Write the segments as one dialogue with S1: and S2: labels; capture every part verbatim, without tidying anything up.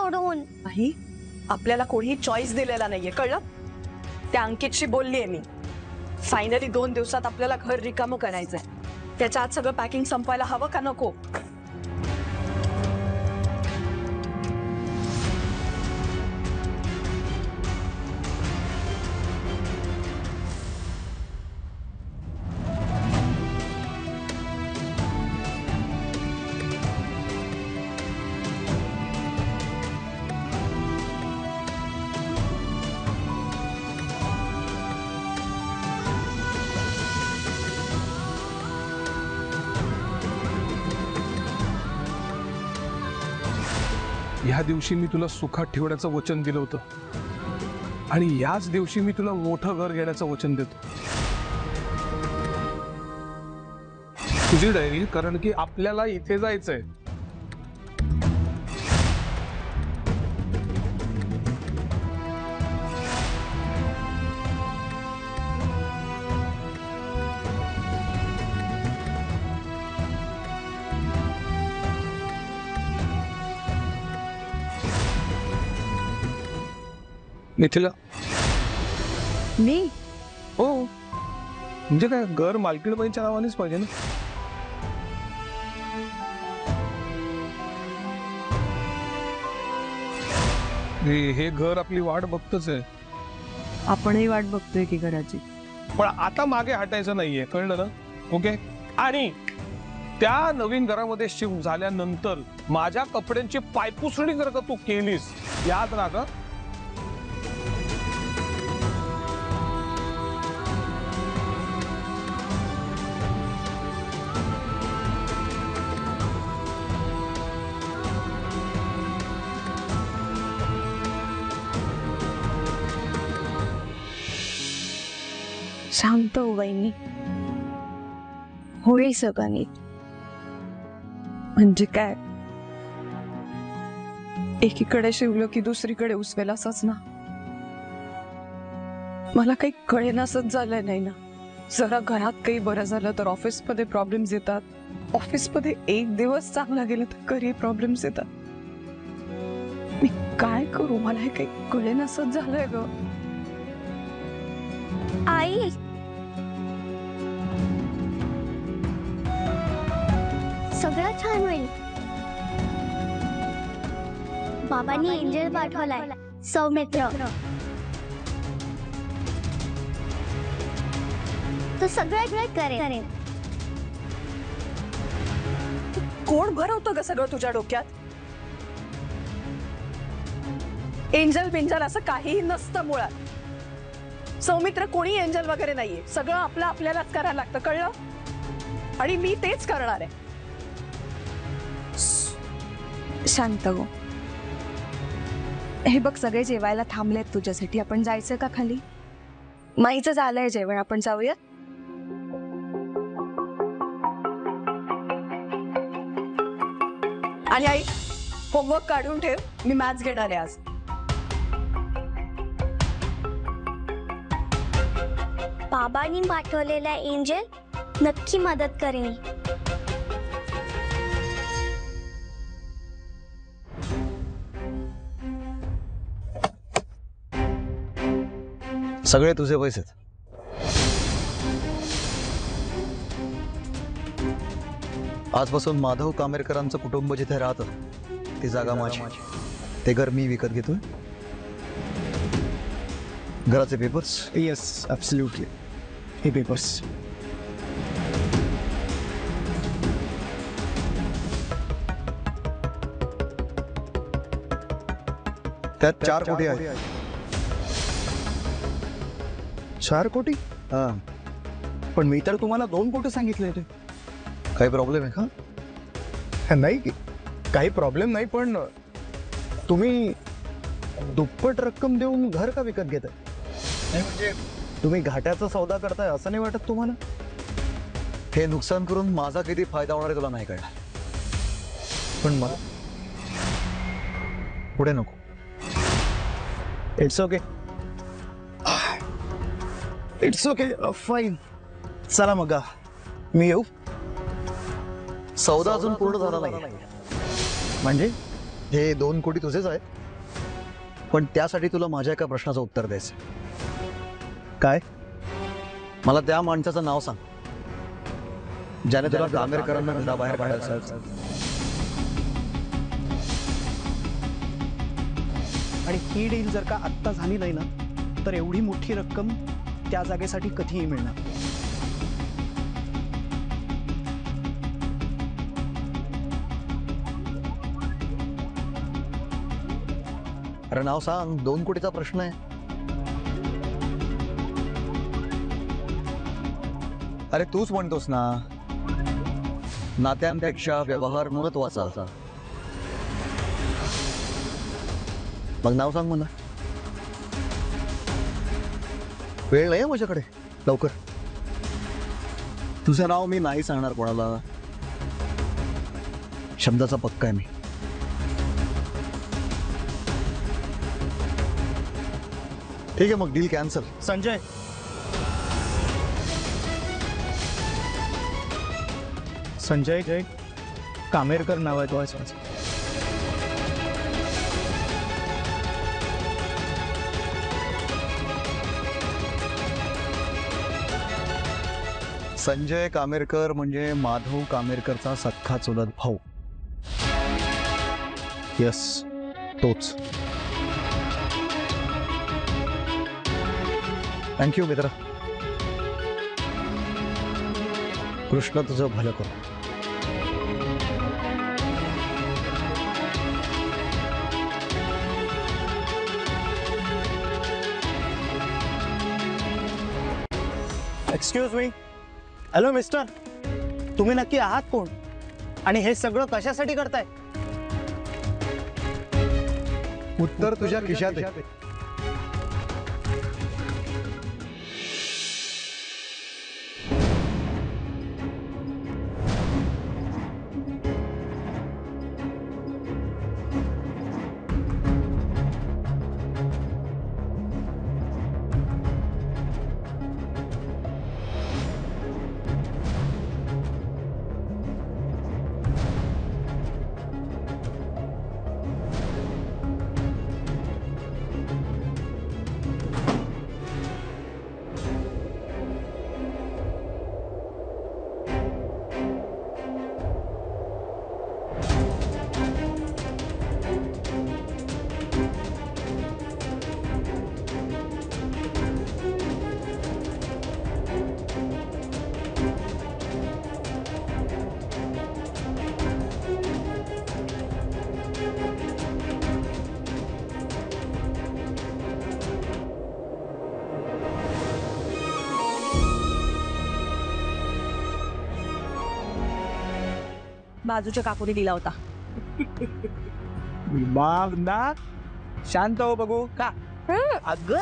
S1: सोडून.
S2: नाही, आपल्याला कोणीही चॉईस दिलेला नाहीये, कळलं? त्या अंकितशी बोललीये मी. फायनली दोन दिवसात आपल्याला घर रिकामं करायचंय. त्याच्या आत सगळं पॅकिंग संपायला हवं का नको?
S3: ह्या दिवशी मी तुला सुखात ठेवण्याचं वचन दिलं होतं आणि याच दिवशी मी तुला मोठं घर घेण्याचं वचन देतो. तुझी डायरी, कारण की आपल्याला इथे जायचंय. मिथिला,
S2: मी
S3: हो म्हणजे काय, घर मालकीणबाईंच्या नावानेच पाहिजे ना. हे हे घर आपली वाट बघतच आहे.
S2: आपणही वाट बघतोय की घराची.
S3: पण आता मागे हटायचं नाहीये, कळलं ना? ओके. आणि त्या नवीन घरामध्ये शिफ्ट झाल्यानंतर माझ्या कपड्यांची पायपुसणी जर का तू केलीस, याद राहा.
S2: शांत हो वहिनी, होईल सगळं नीट. म्हणजे काय, एकीकडे शिवलं की दुसरीकडे उसवेल असंच ना. मला काही कळेनासच झालंय नाही ना. जरा घरात काही बरं झालं तर ऑफिसमध्ये प्रॉब्लेम्स येतात, ऑफिसमध्ये एक दिवस चांगला गेला तर घरी प्रॉब्लेम्स येतात. मी काय करू, मला हे काही कळेनासच झालंय ग.
S1: आई, सगळं छान होईल. बाबांनी एंजल पाठवलाय, सौमित्र. तो सगळं करेल.
S2: कोण भरवतं ग सगळं तुझ्या डोक्यात? एंजल बिंजल असं काहीही नसतं मुळात. सौमित्र कोणी एंजल वगैरे नाहीये. सगळं आपलं आपल्यालाच करायला लागतं, कळलं? आणि मी तेच करणार आहे.
S4: शांत हो. हे बघ, सगळे जेवायला थांबलेत तुझ्यासाठी. आपण जायचं का खाली? माईचं झालंय जेवण, आपण जाऊया.
S2: आणि आई, होमवर्क काढून ठेव, मी मॅथ्स घेणार आहे आज.
S1: बाबांनी पाठवलेला एंजल नक्की मदत करेल.
S5: सगळे तुझे पैसे. आजपासून माधव कामेरकरांचं कुटुंब जिथे राहतं ती जागा माझी. ते घर मी विकत घेतोय. घराचे पेपर्स.
S6: Yes, absolutely. हे पेपर्स.
S5: त्यात चार कोटी आहेत.
S6: चार कोटी?
S5: हा.
S6: पण मी तर तुम्हाला दोन कोटी सांगितले होते.
S5: काही प्रॉब्लेम आहे का?
S6: नाही, काही प्रॉब्लेम नाही, पण तुम्ही दुप्पट रक्कम देऊन घर का विकत घेताय? नाही म्हणजे तुम्ही घाट्याचा सौदा करताय असं नाही वाटत तुम्हाला?
S5: हे नुकसान करून माझा किती फायदा होणार आहे तुला नाही कळणार.
S6: पण मला
S5: पुढे नको.
S6: It's okay, it's okay, fine. चला मग मी येऊ.
S5: सौदा अजून पूर्ण झाला नाही.
S6: म्हणजे
S5: हे दोन कोटी तुझेच आहेत, पण त्यासाठी तुला माझ्या एका प्रश्नाचं उत्तर द्यायचं.
S6: काय?
S5: मला त्या माणसाचं नाव सांग ज्याने तुला कामेरकरांना घराबाहेर काढायचं.
S7: आणि ही डील जर का आत्ता झाली नाही ना, तर एवढी मोठी रक्कम त्या जागेसाठी कधीही मिळणार.
S5: अरे नाव सांग, दोन कोटीचा प्रश्न आहे. अरे तूच म्हणतोस ना, नात्यांपेक्षा व्यवहार महत्वाचा. मग नाव सांग मला. वेळ नाही माझ्याकडे, लवकर. तुझं नाव मी नाही सांगणार कोणाला, शब्दाचा पक्का आहे मी. ठीक आहे मग, डील कॅन्सल.
S7: संजय, संजय जय कामेरकर नाव आहे तो.
S5: संजय कामेरकर म्हणजे माधव कामेरकरचा सख्खा चुलत भाऊ.
S6: यस, तोच.
S5: थँक्यू मित्र. कृष्ण तुझं भलं करू.
S7: Excuse me. हॅलो मिस्टर, तुम्ही नक्की आहात कोण आणि हे सगळं कशासाठी करताय?
S6: उत्तर तुझ्या खिशात आहे.
S4: बाजूच्या काकुनी दिला होता.
S7: मग ना, शांत हो बघू का. अग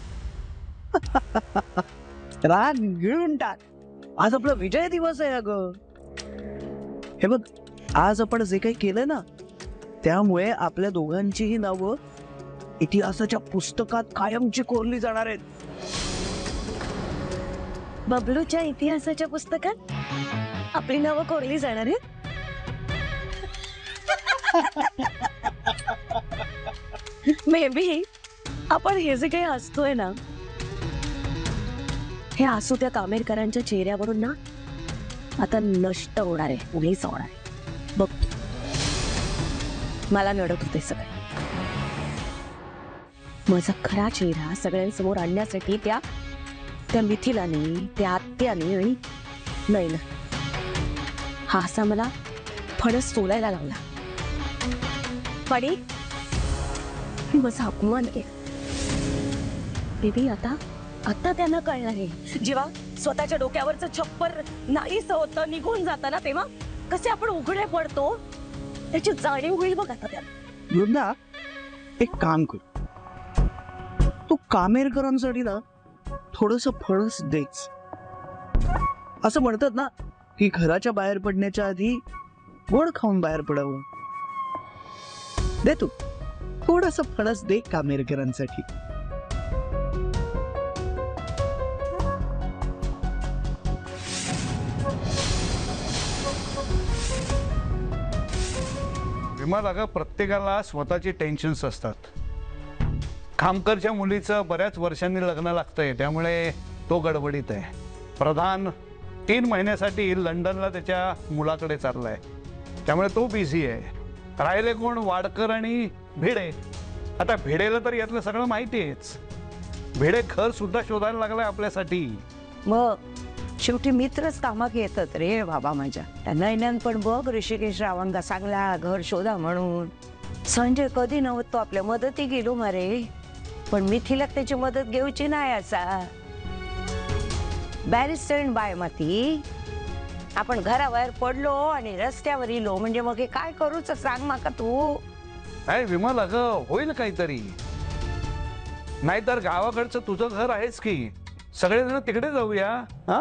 S7: राग गिळून टाक. आज आपला विजय दिवस आहे. अगं हे बघ, आज आपण जे काही केलंय ना, त्यामुळे आपल्या दोघांचीही नावं इतिहासाच्या पुस्तकात कायमची कोरली जाणार आहेत.
S4: बबलूच्या इतिहासाच्या पुस्तकात आपली नावं कोरली जाणार आहेत. मे बी आपण हे जे काही हसतोय ना, हे हसू त्या कामेरकरांच्या चेहऱ्यावरून ना आता नष्ट होणार आहे, उघडीच होणार आहे. बघ, मला नडत होते सगळे. माझा खरा चेहरा सगळ्यांसमोर आणण्यासाठी त्या त्या मिथिलाने, त्या आत्याने आणि नाही ना, हा असा मला फणस सोलायला लावला. पाणी माझा अपमान केला. बेबी, आता आता त्यांना कळणार आहे. जेव्हा स्वतःच्या डोक्यावरचं छप्पर नाहीच होतं, निघून जातं ना, तेव्हा कसे आपण उघडे पडतो त्याची जाणीव होईल बघ आता त्यांना.
S7: वृंदा, एक काम कर, तू कामेरकरांसाठी ना थोडस फळस देच. असं म्हणतात ना की घराच्या बाहेर पडण्याच्या आधी गोड खाऊन बाहेर पडावं. दे तू थोडस फणस दे कामेरकरांसाठी.
S6: विमा लागा प्रत्येकाला स्वतःची टेन्शन्स असतात. खामकरच्या मुलीचं बऱ्याच वर्षांनी लग्न लागतंय, त्यामुळे तो गडबडीत आहे. प्रधान तीन महिन्यासाठी लंडनला त्याच्या मुलाकडे चाललाय, त्यामुळे तो बिझी आहे. राहिले कोण? वाडकर आणि भिडे. आता भिडेला तर यातलं सगळं माहिती आहेच. भिडे घर सुद्धा शोधायला लागलाय आपल्यासाठी.
S8: मग शेवटी मित्रच कामाक येतात रे बाबा माझ्या. त्या नैन्यान पण बघ ऋषिकेश रावांगा सांगला घर शोधा म्हणून. संजय कधी नव्हतो आपल्या मदती गेलो मारे, पण मिथिलाक त्याची मदत घेऊची नाही. असा बॅरिस्टर बाय माती आपण घराबाहेर पडलो आणि रस्त्यावर इलो म्हणजे मग हे काय करूच सांग माका तू.
S6: काय विमा लाग होईल काहीतरी. नाहीतर गावाकडचं तुझं घर आहेच की, सगळेजण तिकडे जाऊया. हा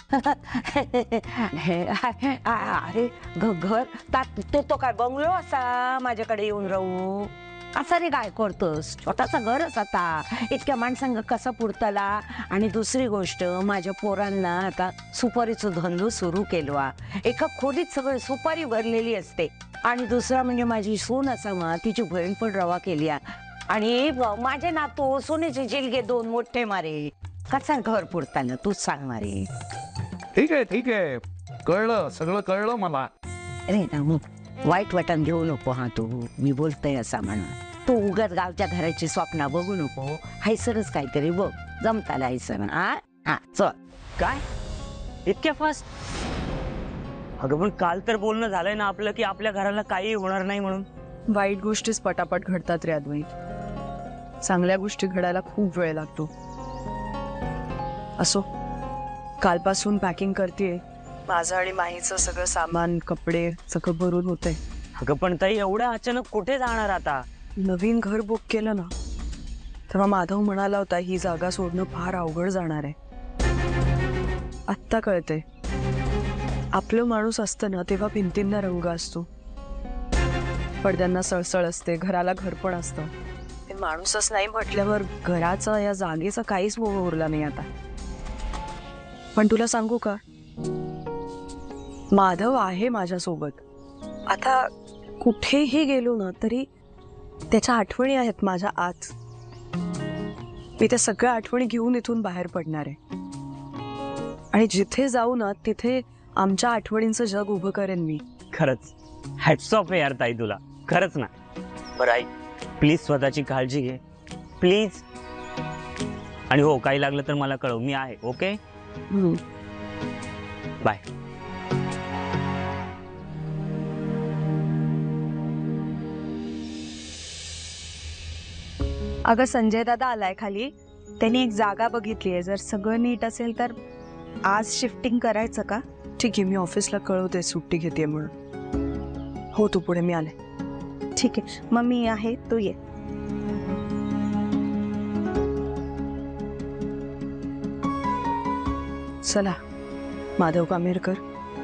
S8: अरे घर तो तो काय बंगलो असा माझ्याकडे येऊन राहू असा रे? काय करतोस? स्वतःचा घरच आता इतक्या माणसांना कसा पुरताला. आणि दुसरी गोष्ट, माझ्या पोरांना आता सुपारीचं धंदो सुरू केलो. एका खोलीत सगळं सुपारी भरलेली असते. आणि दुसरा म्हणजे माझी सून असा मा तिची बहीण पण रवा केली. आणि माझे नातू सोन्याचे जिलगे दोन मोठे मारे. कसा घर पुरताना तूच सांग मारे.
S6: ठीक आहे ठीक आहे, कळलं, सगळं कळलं मला.
S8: अरे ना वाईट वाटण घेऊ नको. हा तू मी बोलतोय असा म्हणून तू उगाच गावच्या घराची स्वप्न बघू नको. हायसरच काहीतरी बघ जमताला हायसर. हा हा चल.
S9: काय इतक्या फास्ट? अगं पण काल तर बोलणं झालंय ना आपलं की आपल्या घराला काही होणार नाही म्हणून.
S2: वाईट गोष्टीच पटापट घडतात रे अद्वैत. चांगल्या गोष्टी घडायला खूप वेळ लागतो. असो, कालपासून पॅकिंग करतेय. माझं आणि माहीचं सगळं सामान, कपडे सगळं भरून होते.
S9: अगं पण ताई एवढ्या अचानक कुठे जाणार आता?
S2: नवीन घर बुक केलं ना, तेव्हा माधव म्हणाला होता ही जागा सोडणं फार अवघड जाणार आहे. आत्ता कळते, आपलं माणूस असतं ना तेव्हा भिंतींना रंग असतो, पडद्यांना सळसळ असते, घराला घर पण असतं. ते माणूसच नाही म्हटल्यावर घराचा या जागेचा काहीच मोह उरला नाही आता. पण तुला सांगू का, माधव आहे माझ्यासोबत. आता कुठेही गेलो ना तरी त्याच्या आठवणी आहेत माझ्या आत. मी त्या सगळ्या आठवणी घेऊन इथून बाहेर पडणार आहे. आणि जिथे जाऊ ना तिथे आमच्या आठवणींचं जग उभं करेन मी.
S9: खरंच हॅट्स ऑफ यार ताई तुला, खरंच ना. बरं आई, प्लीज स्वतःची काळजी घे प्लीज. आणि हो, काही लागलं तर मला कळव, मी आहे. Okay bye.
S10: अगं संजय दादा आलाय खाली. त्यांनी एक जागा बघितली आहे. जर सगळं नीट असेल तर आज शिफ्टिंग करायचं का?
S2: ठीक आहे, मी ऑफिसला कळवते सुट्टी घेते म्हणून. हो तू पुढे, मी आले.
S10: ठीक आहे, मग मी आहे, तू ये.
S2: चला माधव कामेरकर,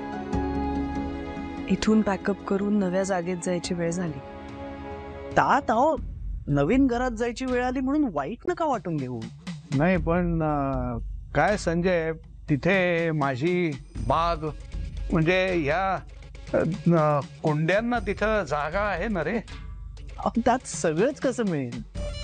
S2: इथून पॅकअप करून नव्या जागेत जायची वेळ झाली.
S7: तात अहो, नवीन घरात जायची वेळ आली म्हणून वाईट नका वाटून घेऊ.
S6: नाही पण अं, काय संजय, तिथे माझी बाग म्हणजे या अं, कोंड्यांना तिथं जागा आहे ना रे.
S7: अहो, त्यात सगळंच कसं मिळेल.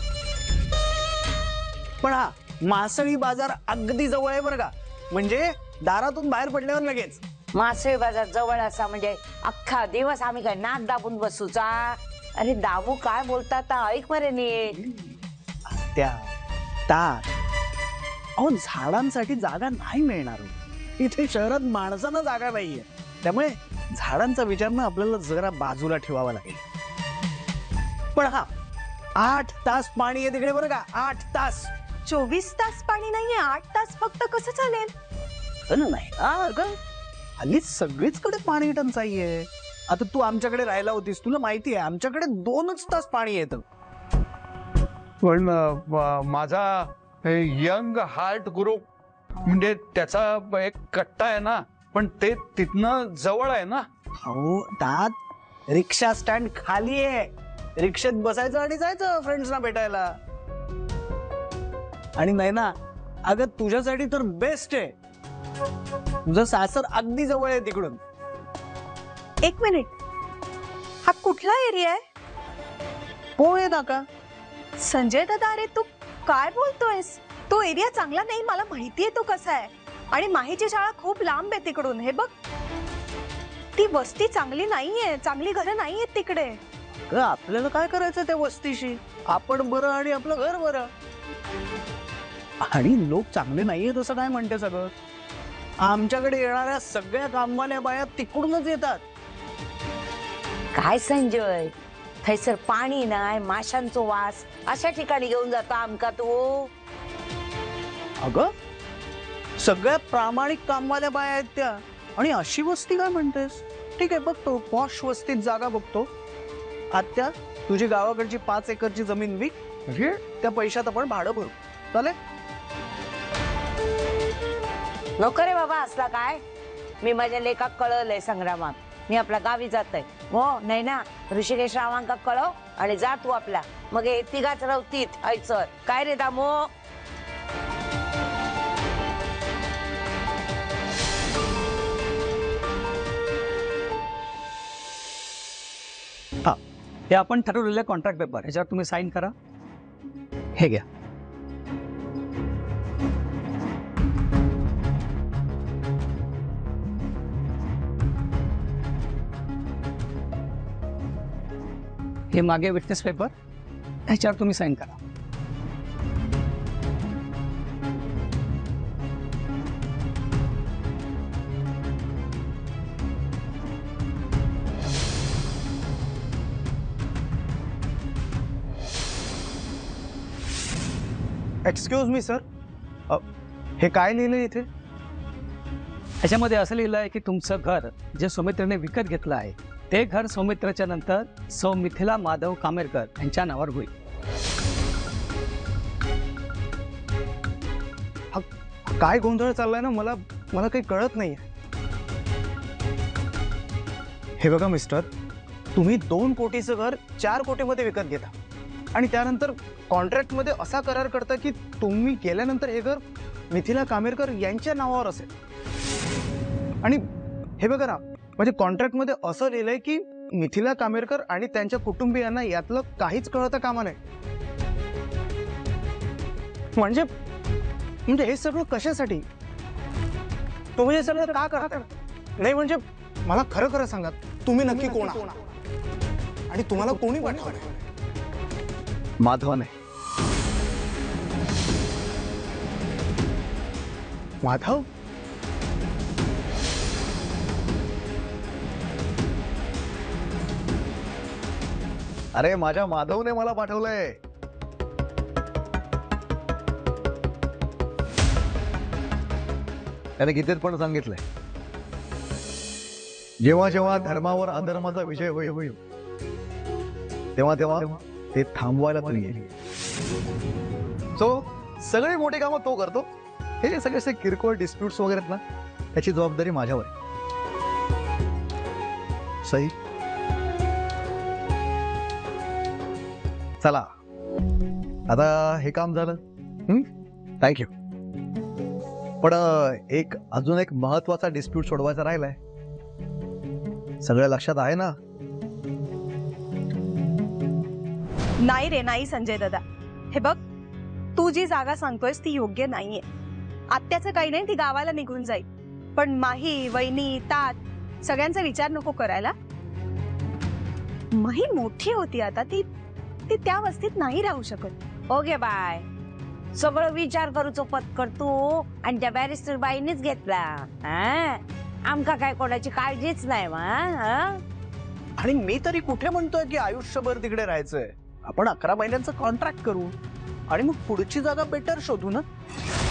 S7: पण हा मासळी बाजार अगदी जवळ आहे बरं का. म्हणजे दारातून बाहेर पडल्यावर लगेच.
S8: मासळी बाजार जवळ असा म्हणजे अख्खा दिवस आम्ही काय नाक दाबून बसूचा? अरे दाबू काय बोलतात ऐक मरे नीट.
S7: त्या तात अहो, झाडांसाठी जागा नाही मिळणार. इथे शहरात माणसांना जागा नाहीये, त्यामुळे झाडांचा विचार ना आपल्याला जरा बाजूला ठेवावा लागेल. पण हा आठ तास पाणी आहे तिकडे बरं का. आठ तास.
S10: चोवीस तास पाणी नाहीये, आठ तास फक्त कसं चालेल?
S7: अन नाही हा ग, हल्ली सगळीचकडे पाणी टंचाई आहे. आता तू आमच्याकडे राहायला होतीस, तुला माहिती आहे आमच्याकडे दोनच तास पाणी येतं.
S6: पण अं, माझा यंग हार्ट ग्रुप म्हणजे त्याचा एक कट्टा आहे ना, पण ते तिथनं जवळ आहे ना.
S7: हो त्यात रिक्षा स्टँड खाली आहे. रिक्षेत बसायचं आणि जायचं फ्रेंड्सना भेटायला. आणि नाही ना अगं, तुझ्यासाठी तर बेस्ट आहे. तुझं सासर अगदी जवळ आहे तिकडून.
S10: एक मिनिट, हा कुठला एरिया आहे?
S7: पोहे नाका.
S10: संजय दादा, अरे तू काय बोलतोयस? तो एरिया चांगला नाही, मला माहितीये तो कसा आहे. आणि माहीची शाळा खूप लांब आहे तिकडून. हे बघ, ती वस्ती चांगली नाहीये, चांगली घरं नाहीयेत तिकडे.
S7: ग, आपल्याला काय करायचं त्या वस्तीशी? आपण बरं आणि आपलं घर बरं. आणि लोक चांगले नाहीये तसं काय म्हणते सगळं? आमच्याकडे येणाऱ्या सगळ्या कामवाल्या बाया तिकडूनच येतात.
S8: काय संजय, थैसर पाणी नाही, माशांचो वास, अशा ठिकाणी घेऊन जातो आमका तू?
S7: अगं, सगळ्या प्रामाणिक कामवाल्या बाया आहेत त्या. आणि अशी वस्ती काय म्हणतेस? ठीक आहे, बघतो पॉश वस्तीत जागा बघतो. आत्या, तुझी गावाकडची पाच एकरची जमीन विक, घे, त्या पैशात आपण भाडं भरू. चालेल?
S8: नको रे बाबा असला काय. मी माझ्या लेखात कळवलंय संग्रामात, मी आपल्या गावी जातोय. हो नाही ना, ऋषिकेश रावांका कळव आणि जा तू आपला. मग हे तिघाच रावतीत आयचर. काय रे दामो?
S11: हा, हे आपण ठरवलेले कॉन्ट्रॅक्ट पेपर, ह्याच्यावर तुम्ही साईन करा. हे घ्या. हे मागे विटनेस पेपर, ह्याच्यावर तुम्ही साईन करा.
S7: एक्सक्यूज मी सर, हे काय लिहिलंय इथे?
S11: ह्याच्यामध्ये असं लिहिलं आहे की तुमचं घर जे सौमित्रेने विकत घेतलं आहे ते घर सौमित्राच्या नंतर सौ मिथिला माधव कामेरकर यांच्या नावावर होईल.
S7: हा काय गोंधळ चाललाय ना, मला मला काही कळत नाहीये. हे बघा मिस्टर, तुम्ही दोन कोटीचं घर चार कोटीमध्ये विकत घेता आणि त्यानंतर कॉन्ट्रॅक्टमध्ये असा करार करता की तुम्ही गेल्यानंतर हे घर मिथिला कामेरकर यांच्या नावावर असेल. आणि हे बघा ना, म्हणजे कॉन्ट्रॅक्टमध्ये असं लिहिलंय की मिथिला कामेरकर आणि त्यांच्या कुटुंबियांना यातलं काहीच कळतं कामा नाही. म्हणजे म्हणजे हे सगळं कशासाठी? तुम्ही हे सगळं का करता? नाही म्हणजे मला खरं खरं सांगा, तुम्ही नक्की कोण आहात आणि तुम्हाला कोणी पाठवलं?
S5: माधवाने.
S7: माधव?
S5: अरे माझ्या माधवने मला पाठवलंय. त्याने गीतेत पण सांगितलंय, जेव्हा जेव्हा धर्मावर अधर्माचा विजय होईल होईल तेव्हा तेव्हा ते थांबवायला तू येईल. सो सगळी मोठी कामं तो करतो. हे सगळे असे किरकोळ डिस्प्यूट्स वगैरे आहेत ना, त्याची जबाबदारी माझ्यावर आहे. सही. चला आता हे काम झालं. थँक्यू. पण एक अजून एक महत्वाचा डिस्प्यूट सोडवायचा राहिलाय. सगळं लक्षात आहे ना?
S10: नाही रे नाही संजय दादा, हे बघ, तू जी जागा सांगतोयस ती योग्य नाहीये. आत्याचं काही नाही, ती गावाला निघून जाईल. पण माही, वहिनी, तात सगळ्यांचा विचार नको करायला. माही मोठी होती आता, ती ती त्या वस्तीत नाही राहू शकत.
S8: ओके बाय, सगळं विचार करूचो पत्कर तू आणि त्या बॅरिस्टर बाईनेच घेतला. हा, आमका काय कोणाची काळजीच नाही.
S7: आणि मी तरी कुठे म्हणतोय की आयुष्यभर तिकडे राहायचंय. आपण अकरा महिन्यांचं कॉन्ट्रॅक्ट करू आणि मग पुढची जागा बेटर शोधू ना.